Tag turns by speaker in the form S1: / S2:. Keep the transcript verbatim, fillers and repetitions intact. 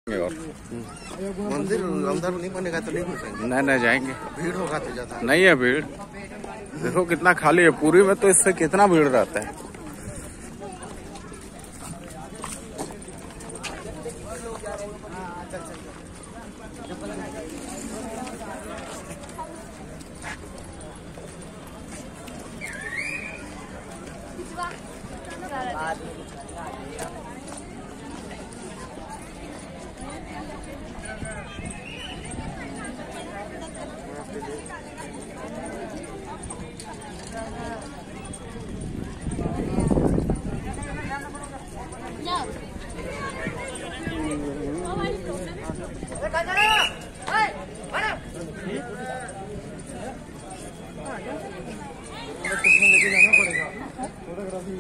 S1: और
S2: मंदिर अंदर नहीं बनेगा तो नहीं घुसेंगे।
S1: नहीं नहीं जाएंगे,
S2: भीड़ होगा तो ज्यादा
S1: नहीं है भीड़। देखो कितना खाली है, पूरी में तो इससे कितना भीड़ रहता है।
S2: लेके जाना पड़ेगा फोटोग्राफी।